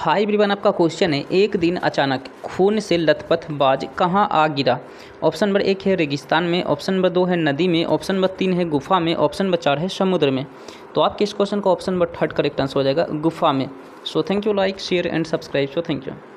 Hi everyone, आपका question है एक दिन अचानक खून से लथपथ बाज कहाँ आ गिरा। ऑप्शन नंबर 1 है रेगिस्तान में, ऑप्शन नंबर 2 है नदी में, ऑप्शन नंबर 3 है गुफा में, ऑप्शन नंबर 4 है समुद्र में। तो आपके इस क्वेश्चन का ऑप्शन नंबर 3 करेक्ट आंसर हो जाएगा गुफा में। So thank you, like share and subscribe. So thank you.